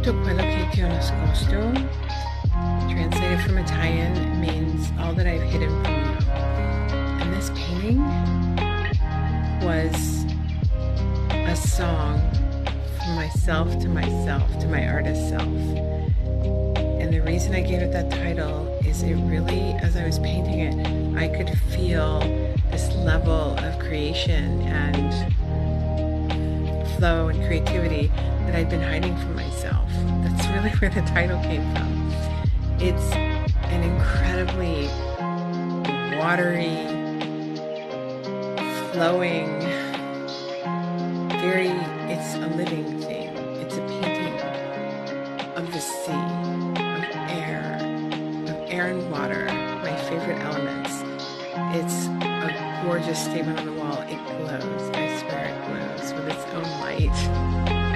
Tutto quello che nascosto, translated from Italian, means all that I've hidden from you. And this painting was a song from myself, to my artist self. And the reason I gave it that title is it really, as I was painting it, I could feel this level of creation and flow and creativity that I'd been hiding from myself. That's really where the title came from. It's an incredibly watery, flowing, it's a living thing. It's a painting of the sea, of air and water, my favorite elements. It's a gorgeous statement on the wall. It glows. I swear it glows with its own light.